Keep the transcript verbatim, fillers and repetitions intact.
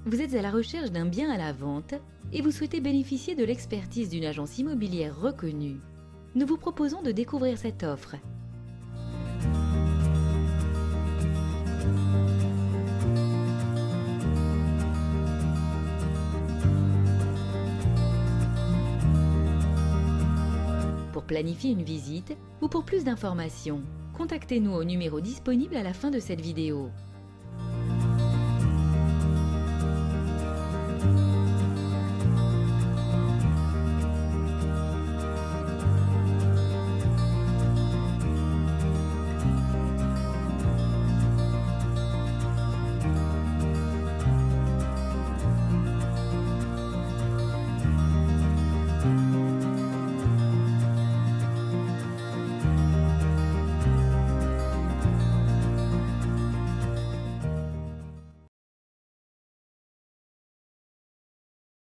Vous êtes à la recherche d'un bien à la vente et vous souhaitez bénéficier de l'expertise d'une agence immobilière reconnue. Nous vous proposons de découvrir cette offre. Pour planifier une visite ou pour plus d'informations, contactez-nous au numéro disponible à la fin de cette vidéo.